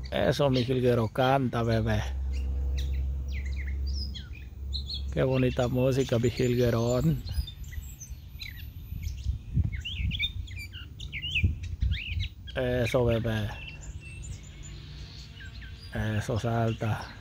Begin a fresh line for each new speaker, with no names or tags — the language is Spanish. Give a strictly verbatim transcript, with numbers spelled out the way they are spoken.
Eso, mi jilguero, canta, bebé. Qué bonita música, mi jilguerón. Eso, bebé. Eso, salta.